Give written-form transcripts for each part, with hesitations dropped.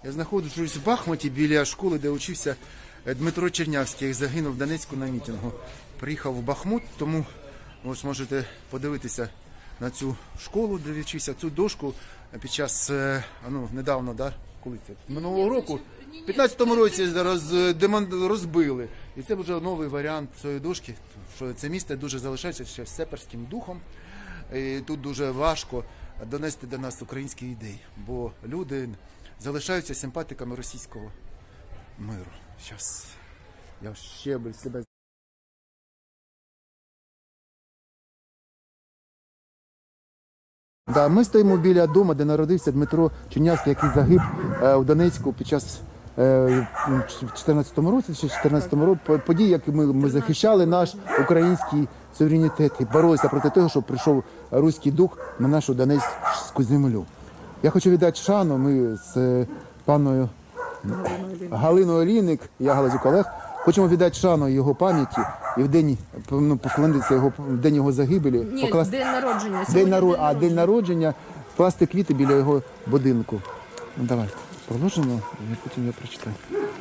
Я знаходжусь в Бахмуті біля школи, де учився Дмитро Чернявський, який загинув в Донецьку на мітингу. Приїхав в Бахмут, тому можете подивитися на цю школу, де вчився, цю дошку під час, недавно, коли це? Минулого року, в 15-му році розбили. І це вже новий варіант цієї дошки, що це місто дуже залишається ще сепарським духом. І тут дуже важко донести до нас українські ідеї, бо люди залишаються симпатиками російського миру. Зараз я ще себе... Ми стоїмо біля дому, де народився Дмитро Чернявський, який загиб у Донецьку під час в 14-му році, чи 14-му році, події, які ми захищали наш український суверенітет і боролися проти того, щоб прийшов руський дух на нашу Донецьку землю. Я хочу віддати шану, ми з паною Галиною Олійник, я Галазюк Олег, хочемо віддати шану його пам'яті і в день, поклонитися його, в день його загибелі. Ні, покласти... день народження. День народження, класти квіти біля його будинку. Ну, давайте, положимо, і потім я прочитаю.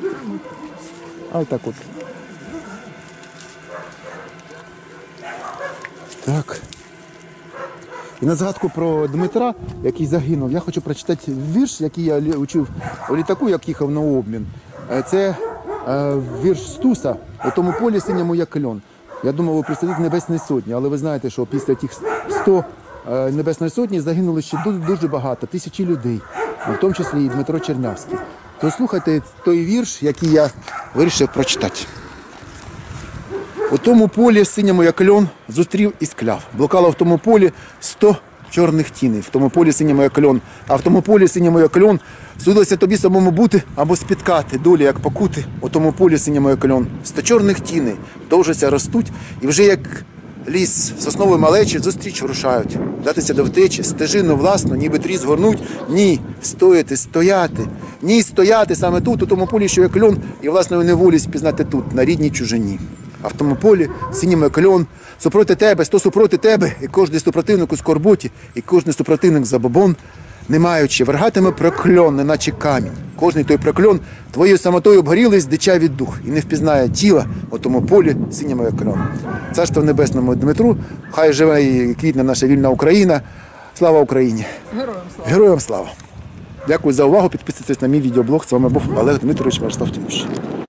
А так от. Так. І на згадку про Дмитра, який загинув, я хочу прочитати вірш, який я учив у літаку, як їхав на обмін. Це вірш Стуса «У тому полі синьому як льон». Я думав, ви представник Небесної Сотні, але ви знаєте, що після тих 100 Небесної Сотні загинули ще дуже багато, тисячі людей, в тому числі і Дмитро Чернявський. То слухайте той вірш, який я вирішив прочитати. У тому полі синьому як льон зустрів і скляв. Блукало в тому полі 100 чорних тіней. В тому полі синьому як льон. А в тому полі синьому як льон судилося тобі самому бути або спіткати долі, як покути. У тому полі синьому як льон 100 чорних тіней довжаться ростуть і вже як ліс соснової малечі зустріч рушають. Датися до втечі, стежину власну, ніби тріс горнуть. Ні, стояти. Ні, стояти саме тут, у тому полі, що як льон, і власної неволі спізнати тут, на рідній чужині. А в тому полі, синім як льон, супроти тебе, 100 супроти тебе, і кожний супротивник у скорботі, і кожний супротивник забобон, не маючи, вергатиме прокльон, неначе камінь. Кожний той прокльон твоєю самотою обгорілий, здичавий дух, і не впізнає тіла у тому полі, синьому як льон. Царство небесному Дмитру, хай живе і квітне наша вільна Україна. Слава Україні! Героям слава! Героям слава! Дякую за увагу, підписуйтесь на мій відеоблог. З вами був Олег Дмитрович Мирослав Тимощенко.